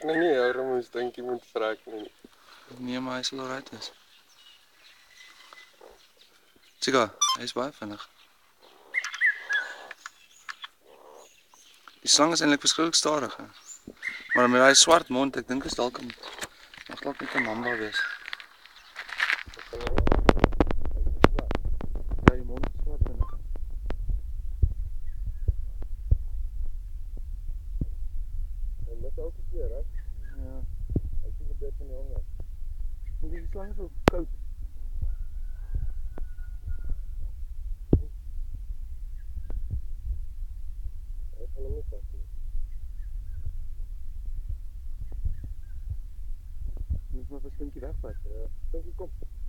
ook nou nie hou om Stinkie moet vrek nie. Nee, maar hy sal alright is. Chica, hy is baie vinnig. Die slang is eintlik verskriklik stadig. He. Maar met daai swart mond, ek dink is dalk 'n mamba wees. Ja, die mond is swart binne. En met elke keer, hè? Ja. Hy sien 'n bietjie van die honger. Die slang is ook koud. Hy gaan hom nie vas nie. Moet maar vir Stinkie wegvat. Ja, Stinkie kom.